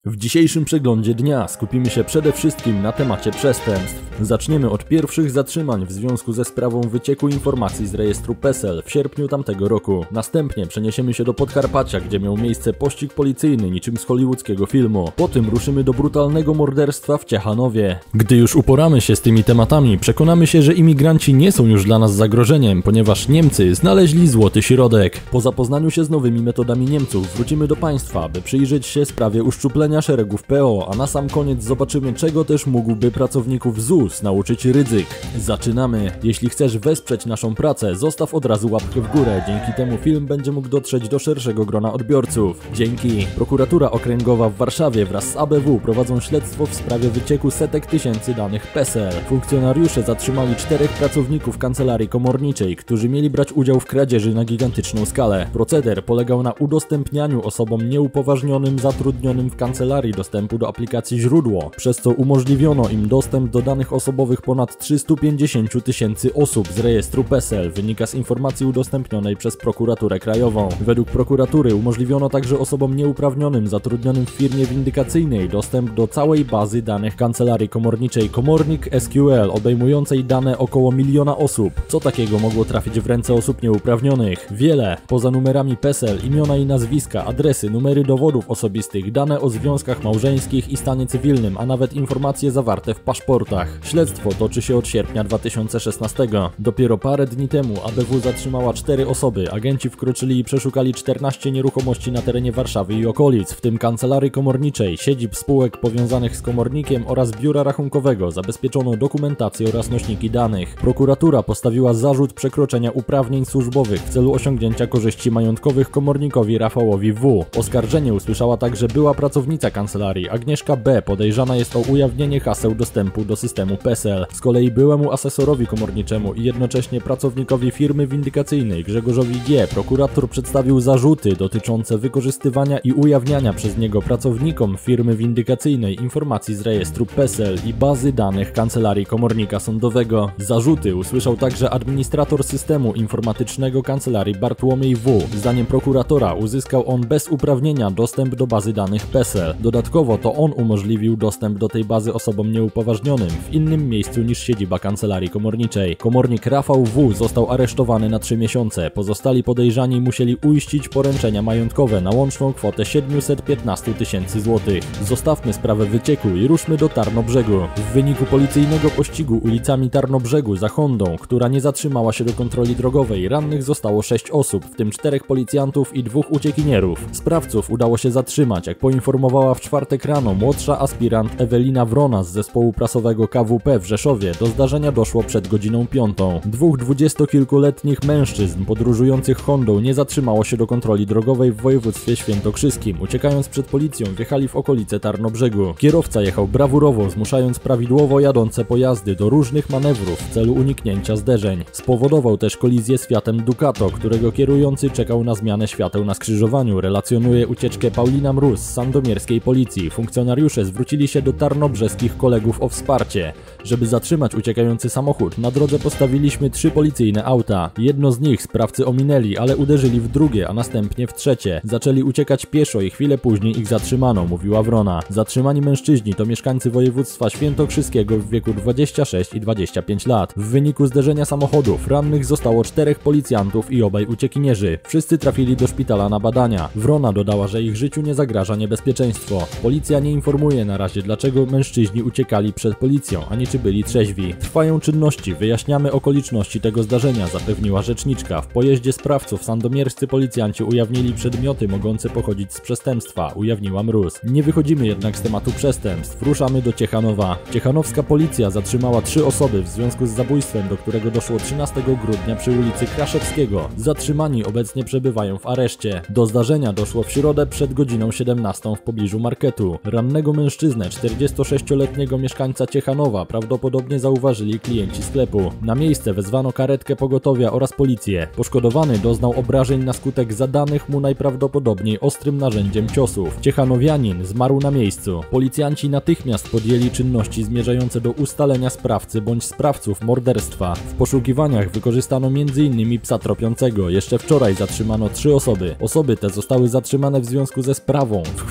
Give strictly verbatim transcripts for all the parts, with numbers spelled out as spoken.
W dzisiejszym przeglądzie dnia skupimy się przede wszystkim na temacie przestępstw. Zaczniemy od pierwszych zatrzymań w związku ze sprawą wycieku informacji z rejestru PESEL w sierpniu tamtego roku. Następnie przeniesiemy się do Podkarpacia, gdzie miał miejsce pościg policyjny niczym z hollywoodzkiego filmu. Potem ruszymy do brutalnego morderstwa w Ciechanowie. Gdy już uporamy się z tymi tematami, przekonamy się, że imigranci nie są już dla nas zagrożeniem, ponieważ Niemcy znaleźli złoty środek. Po zapoznaniu się z nowymi metodami Niemców wrócimy do państwa, by przyjrzeć się sprawie uszczuplenia szeregów P O, a na sam koniec zobaczymy, czego też mógłby pracowników Z U S nauczyć Rydzyk. Zaczynamy! Jeśli chcesz wesprzeć naszą pracę, zostaw od razu łapkę w górę, dzięki temu film będzie mógł dotrzeć do szerszego grona odbiorców. Dzięki! Prokuratura Okręgowa w Warszawie wraz z A B W prowadzą śledztwo w sprawie wycieku setek tysięcy danych PESEL. Funkcjonariusze zatrzymali czterech pracowników kancelarii komorniczej, którzy mieli brać udział w kradzieży na gigantyczną skalę. Proceder polegał na udostępnianiu osobom nieupoważnionym zatrudnionym w kancelarii dostępu do aplikacji Źródło, przez co umożliwiono im dostęp do danych osobowych ponad trzystu pięćdziesięciu tysięcy osób z rejestru PESEL, wynika z informacji udostępnionej przez Prokuraturę Krajową. Według prokuratury umożliwiono także osobom nieuprawnionym zatrudnionym w firmie windykacyjnej dostęp do całej bazy danych kancelarii komorniczej Komornik S Q L, obejmującej dane około miliona osób. Co takiego mogło trafić w ręce osób nieuprawnionych? Wiele. Poza numerami PESEL, imiona i nazwiska, adresy, numery dowodów osobistych, dane o związkach małżeńskich i stanie cywilnym, a nawet informacje zawarte w paszportach. Śledztwo toczy się od sierpnia dwa tysiące szesnastego. Dopiero parę dni temu A B W zatrzymała cztery osoby. Agenci wkroczyli i przeszukali czternaście nieruchomości na terenie Warszawy i okolic, w tym kancelarii komorniczej, siedzib spółek powiązanych z komornikiem oraz biura rachunkowego. Zabezpieczono dokumentację oraz nośniki danych. Prokuratura postawiła zarzut przekroczenia uprawnień służbowych w celu osiągnięcia korzyści majątkowych komornikowi Rafałowi W. Oskarżenie usłyszała także była pracownica kancelarii Agnieszka B. Podejrzana jest o ujawnienie haseł dostępu do systemu PESEL. Z kolei byłemu asesorowi komorniczemu i jednocześnie pracownikowi firmy windykacyjnej Grzegorzowi G. prokurator przedstawił zarzuty dotyczące wykorzystywania i ujawniania przez niego pracownikom firmy windykacyjnej informacji z rejestru PESEL i bazy danych kancelarii komornika sądowego. Zarzuty usłyszał także administrator systemu informatycznego kancelarii Bartłomiej W. Zdaniem prokuratora uzyskał on bez uprawnienia dostęp do bazy danych PESEL. Dodatkowo to on umożliwił dostęp do tej bazy osobom nieupoważnionym w innym miejscu niż siedziba kancelarii komorniczej. Komornik Rafał W. został aresztowany na trzy miesiące. Pozostali podejrzani musieli uiścić poręczenia majątkowe na łączną kwotę siedemset piętnaście tysięcy złotych. Zostawmy sprawę wycieku i ruszmy do Tarnobrzegu. W wyniku policyjnego pościgu ulicami Tarnobrzegu za Hondą, która nie zatrzymała się do kontroli drogowej, rannych zostało sześć osób, w tym czterech policjantów i dwóch uciekinierów. Sprawców udało się zatrzymać, jak poinformowała w czwartek rano młodsza aspirant Ewelina Wrona z zespołu prasowego K W P w Rzeszowie. Do zdarzenia doszło przed godziną piątą. Dwóch dwudziestokilkuletnich mężczyzn podróżujących Hondą nie zatrzymało się do kontroli drogowej w województwie świętokrzyskim. Uciekając przed policją, wjechali w okolice Tarnobrzegu. Kierowca jechał brawurowo, zmuszając prawidłowo jadące pojazdy do różnych manewrów w celu uniknięcia zderzeń. Spowodował też kolizję z Fiatem Ducato, którego kierujący czekał na zmianę świateł na skrzyżowaniu, relacjonuje ucieczkę Paulina Mróz z sandomierskiej policji. Funkcjonariusze zwrócili się do tarnobrzeskich kolegów o wsparcie. Żeby zatrzymać uciekający samochód, na drodze postawiliśmy trzy policyjne auta. Jedno z nich sprawcy ominęli, ale uderzyli w drugie, a następnie w trzecie. Zaczęli uciekać pieszo i chwilę później ich zatrzymano, mówiła Wrona. Zatrzymani mężczyźni to mieszkańcy województwa świętokrzyskiego w wieku dwudziestu sześciu i dwudziestu pięciu lat. W wyniku zderzenia samochodów rannych zostało czterech policjantów i obaj uciekinierzy. Wszyscy trafili do szpitala na badania. Wrona dodała, że ich życiu nie zagraża niebezpieczeństwo. Policja nie informuje na razie, dlaczego mężczyźni uciekali przed policją, ani czy byli trzeźwi. Trwają czynności, wyjaśniamy okoliczności tego zdarzenia, zapewniła rzeczniczka. W pojeździe sprawców sandomierscy policjanci ujawnili przedmioty mogące pochodzić z przestępstwa, ujawniła Mróz. Nie wychodzimy jednak z tematu przestępstw. Ruszamy do Ciechanowa. Ciechanowska policja zatrzymała trzy osoby w związku z zabójstwem, do którego doszło trzynastego grudnia przy ulicy Kraszewskiego. Zatrzymani obecnie przebywają w areszcie. Do zdarzenia doszło w środę przed godziną siedemnastą w pobliżu marketu. Rannego mężczyznę, czterdziestosześcioletniego mieszkańca Ciechanowa, prawdopodobnie zauważyli klienci sklepu. Na miejsce wezwano karetkę pogotowia oraz policję. Poszkodowany doznał obrażeń na skutek zadanych mu najprawdopodobniej ostrym narzędziem ciosów. Ciechanowianin zmarł na miejscu. Policjanci natychmiast podjęli czynności zmierzające do ustalenia sprawcy bądź sprawców morderstwa. W poszukiwaniach wykorzystano między innymi psa tropiącego. Jeszcze wczoraj zatrzymano trzy osoby. Osoby te zostały zatrzymane w związku ze sprawą. W chwili zatrzymania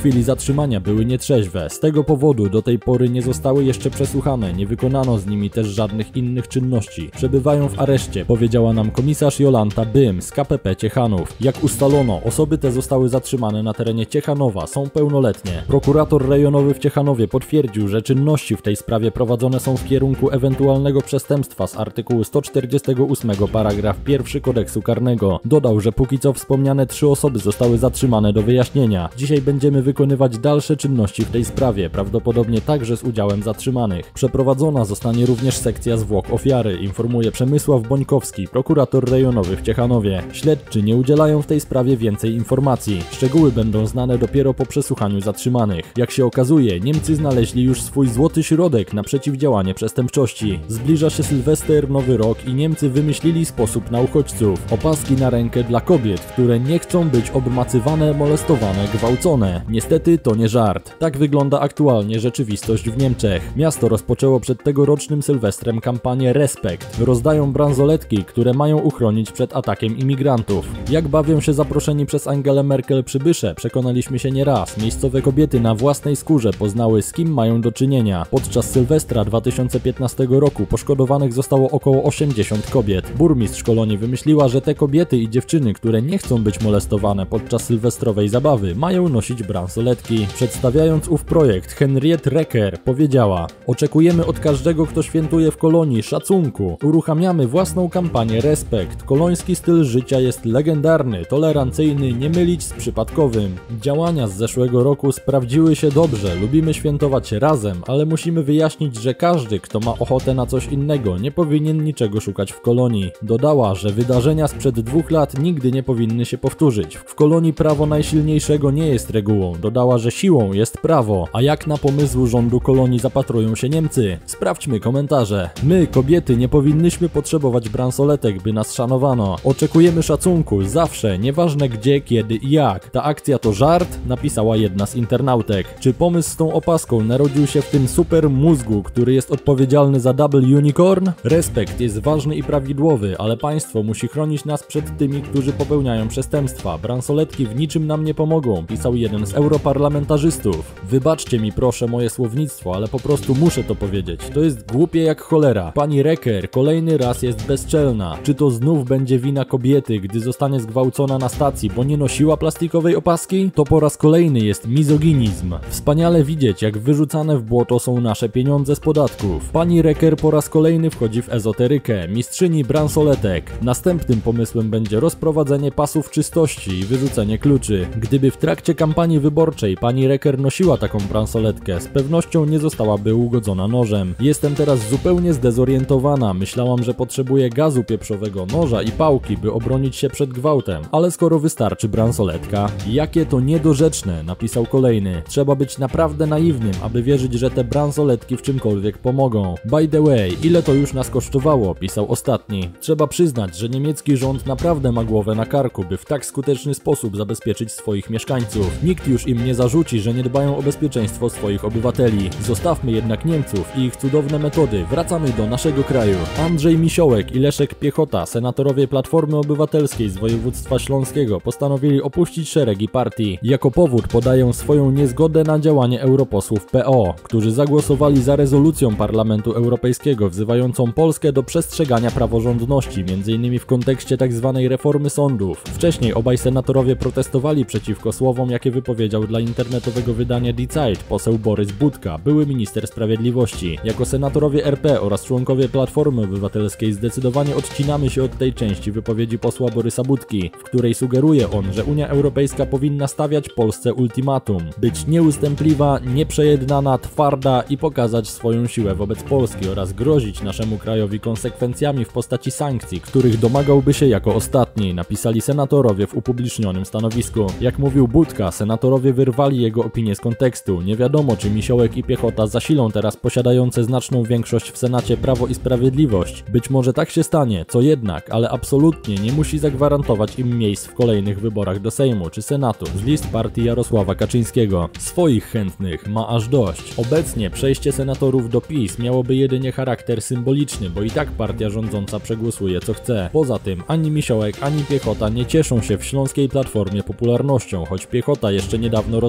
zatrzymania były nietrzeźwe. Z tego powodu do tej pory nie zostały jeszcze przesłuchane, nie wykonano z nimi też żadnych innych czynności. Przebywają w areszcie, powiedziała nam komisarz Jolanta Bym z K P P Ciechanów. Jak ustalono, osoby te zostały zatrzymane na terenie Ciechanowa, są pełnoletnie. Prokurator rejonowy w Ciechanowie potwierdził, że czynności w tej sprawie prowadzone są w kierunku ewentualnego przestępstwa z artykułu sto czterdziestego ósmego paragraf pierwszy kodeksu karnego. Dodał, że póki co wspomniane trzy osoby zostały zatrzymane do wyjaśnienia. Dzisiaj będziemy wykonywać dalsze czynności w tej sprawie, prawdopodobnie także z udziałem zatrzymanych. Przeprowadzona zostanie również sekcja zwłok ofiary, informuje Przemysław Bońkowski, prokurator rejonowy w Ciechanowie. Śledczy nie udzielają w tej sprawie więcej informacji. Szczegóły będą znane dopiero po przesłuchaniu zatrzymanych. Jak się okazuje, Niemcy znaleźli już swój złoty środek na przeciwdziałanie przestępczości. Zbliża się Sylwester, Nowy Rok i Niemcy wymyślili sposób na uchodźców. Opaski na rękę dla kobiet, które nie chcą być obmacywane, molestowane, gwałcone. Niestety to nie żart. Tak wygląda aktualnie rzeczywistość w Niemczech. Miasto rozpoczęło przed tegorocznym Sylwestrem kampanię Respekt. Rozdają bransoletki, które mają uchronić przed atakiem imigrantów. Jak bawią się zaproszeni przez Angelę Merkel przybysze, przekonaliśmy się nieraz. Miejscowe kobiety na własnej skórze poznały, z kim mają do czynienia. Podczas Sylwestra dwa tysiące piętnastego roku poszkodowanych zostało około osiemdziesiąt kobiet. Burmistrz Kolonii wymyśliła, że te kobiety i dziewczyny, które nie chcą być molestowane podczas sylwestrowej zabawy, mają nosić bransoletki. Przedstawiając ów projekt, Henriette Reker powiedziała: oczekujemy od każdego, kto świętuje w Kolonii, szacunku. Uruchamiamy własną kampanię Respekt. Koloński styl życia jest legendarny, tolerancyjny, nie mylić z przypadkowym. Działania z zeszłego roku sprawdziły się dobrze. Lubimy świętować razem, ale musimy wyjaśnić, że każdy, kto ma ochotę na coś innego, nie powinien niczego szukać w Kolonii. Dodała, że wydarzenia sprzed dwóch lat nigdy nie powinny się powtórzyć. W Kolonii prawo najsilniejszego nie jest regułą. Dodała, że siłą jest prawo. A jak na pomysł rządu Kolonii zapatrują się Niemcy? Sprawdźmy komentarze. My, kobiety, nie powinnyśmy potrzebować bransoletek, by nas szanowano. Oczekujemy szacunku, zawsze, nieważne gdzie, kiedy i jak. Ta akcja to żart? Napisała jedna z internautek. Czy pomysł z tą opaską narodził się w tym super mózgu, który jest odpowiedzialny za Double Unicorn? Respekt jest ważny i prawidłowy, ale państwo musi chronić nas przed tymi, którzy popełniają przestępstwa. Bransoletki w niczym nam nie pomogą, pisał jeden z europarlamentarzystów. Wybaczcie mi proszę moje słownictwo, ale po prostu muszę to powiedzieć. To jest głupie jak cholera. Pani Reker kolejny raz jest bezczelna. Czy to znów będzie wina kobiety, gdy zostanie zgwałcona na stacji, bo nie nosiła plastikowej opaski? To po raz kolejny jest mizoginizm. Wspaniale widzieć, jak wyrzucane w błoto są nasze pieniądze z podatków. Pani Reker po raz kolejny wchodzi w ezoterykę, mistrzyni bransoletek. Następnym pomysłem będzie rozprowadzenie pasów czystości i wyrzucenie kluczy. Gdyby w trakcie kampanii wyborczej pani Reker nosiła taką bransoletkę, z pewnością nie zostałaby ugodzona nożem. Jestem teraz zupełnie zdezorientowana. Myślałam, że potrzebuję gazu pieprzowego, noża i pałki, by obronić się przed gwałtem. Ale skoro wystarczy bransoletka, jakie to niedorzeczne, napisał kolejny. Trzeba być naprawdę naiwnym, aby wierzyć, że te bransoletki w czymkolwiek pomogą. By the way, ile to już nas kosztowało, pisał ostatni. Trzeba przyznać, że niemiecki rząd naprawdę ma głowę na karku, by w tak skuteczny sposób zabezpieczyć swoich mieszkańców. Nikt już im nie zarzuci, że nie dbają o bezpieczeństwo swoich obywateli. Zostawmy jednak Niemców i ich cudowne metody. Wracamy do naszego kraju. Andrzej Misiołek i Leszek Piechota, senatorowie Platformy Obywatelskiej z województwa śląskiego, postanowili opuścić szeregi partii. Jako powód podają swoją niezgodę na działanie europosłów P O, którzy zagłosowali za rezolucją Parlamentu Europejskiego wzywającą Polskę do przestrzegania praworządności, między innymi w kontekście tzw. reformy sądów. Wcześniej obaj senatorowie protestowali przeciwko słowom, jakie wypowiedział dla internetowego wydania Die Zeit poseł Borys Budka, były minister sprawiedliwości. Jako senatorowie R P oraz członkowie Platformy Obywatelskiej zdecydowanie odcinamy się od tej części wypowiedzi posła Borysa Budki, w której sugeruje on, że Unia Europejska powinna stawiać Polsce ultimatum, być nieustępliwa, nieprzejednana, twarda i pokazać swoją siłę wobec Polski oraz grozić naszemu krajowi konsekwencjami w postaci sankcji, których domagałby się jako ostatni, napisali senatorowie w upublicznionym stanowisku. Jak mówił Budka, senatorowie wyrwali jego opinię z kontekstu. Nie wiadomo, czy Misiołek i Piechota zasilą teraz posiadające znaczną większość w Senacie Prawo i Sprawiedliwość. Być może tak się stanie, co jednak, ale absolutnie nie musi zagwarantować im miejsc w kolejnych wyborach do Sejmu czy Senatu z list partii Jarosława Kaczyńskiego. Swoich chętnych ma aż dość. Obecnie przejście senatorów do PiS miałoby jedynie charakter symboliczny, bo i tak partia rządząca przegłosuje co chce. Poza tym ani Misiołek, ani Piechota nie cieszą się w śląskiej Platformie popularnością, choć Piechota jeszcze niedawno rozmawiał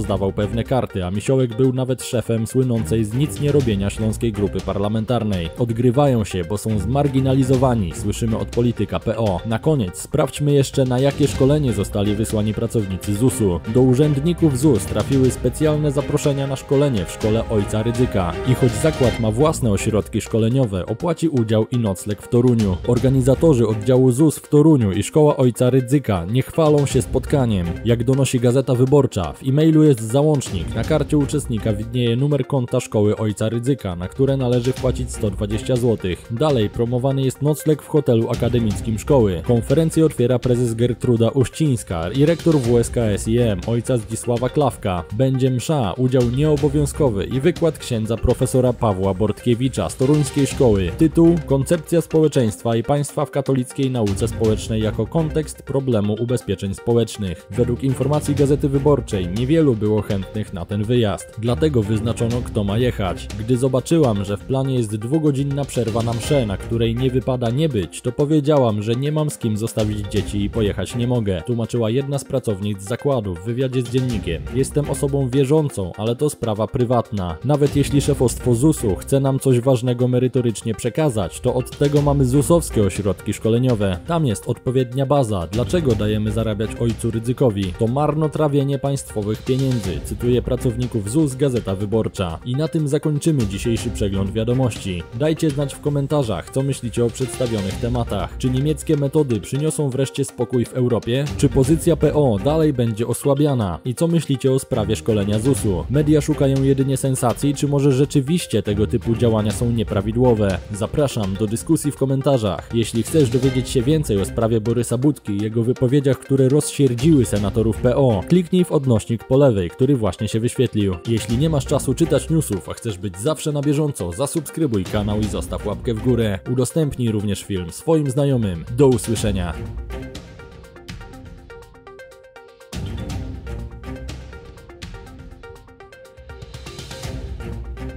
rozdawał pewne karty, a Misiołek był nawet szefem słynącej z nic nie robienia Śląskiej Grupy Parlamentarnej. Odgrywają się, bo są zmarginalizowani, słyszymy od polityka P O. Na koniec sprawdźmy jeszcze, na jakie szkolenie zostali wysłani pracownicy Z U S-u. Do urzędników Z U S trafiły specjalne zaproszenia na szkolenie w szkole ojca Rydzyka. I choć zakład ma własne ośrodki szkoleniowe, opłaci udział i nocleg w Toruniu. Organizatorzy oddziału Z U S w Toruniu i szkoła ojca Rydzyka nie chwalą się spotkaniem. Jak donosi Gazeta Wyborcza, w e-mailu jest załącznik. Na karcie uczestnika widnieje numer konta szkoły ojca Rydzyka, na które należy wpłacić sto dwadzieścia złotych. Dalej promowany jest nocleg w hotelu akademickim szkoły. Konferencję otwiera prezes Gertruda Uścińska i rektor W S K S I M ojca Zdzisława Klawka. Będzie msza, udział nieobowiązkowy i wykład księdza profesora Pawła Bortkiewicza z toruńskiej szkoły. Tytuł: Koncepcja społeczeństwa i państwa w katolickiej nauce społecznej jako kontekst problemu ubezpieczeń społecznych. Według informacji Gazety Wyborczej niewielu było chętnych na ten wyjazd. Dlatego wyznaczono, kto ma jechać. Gdy zobaczyłam, że w planie jest dwugodzinna przerwa na mszę, na której nie wypada nie być, to powiedziałam, że nie mam z kim zostawić dzieci i pojechać nie mogę. Tłumaczyła jedna z pracownic zakładu w wywiadzie z dziennikiem. Jestem osobą wierzącą, ale to sprawa prywatna. Nawet jeśli szefostwo Z U S-u chce nam coś ważnego merytorycznie przekazać, to od tego mamy Z U S-owskie ośrodki szkoleniowe. Tam jest odpowiednia baza. Dlaczego dajemy zarabiać ojcu Rydzykowi? To marnotrawienie państwowych pieniędzy, cytuje pracowników Z U S Gazeta Wyborcza. I na tym zakończymy dzisiejszy przegląd wiadomości. Dajcie znać w komentarzach, co myślicie o przedstawionych tematach. Czy niemieckie metody przyniosą wreszcie spokój w Europie? Czy pozycja P O dalej będzie osłabiana? I co myślicie o sprawie szkolenia Z U S-u? Media szukają jedynie sensacji, czy może rzeczywiście tego typu działania są nieprawidłowe? Zapraszam do dyskusji w komentarzach. Jeśli chcesz dowiedzieć się więcej o sprawie Borysa Budki i jego wypowiedziach, które rozsierdziły senatorów P O, kliknij w odnośnik po lewej, który właśnie się wyświetlił. Jeśli nie masz czasu czytać newsów, a chcesz być zawsze na bieżąco, zasubskrybuj kanał i zostaw łapkę w górę. Udostępnij również film swoim znajomym. Do usłyszenia.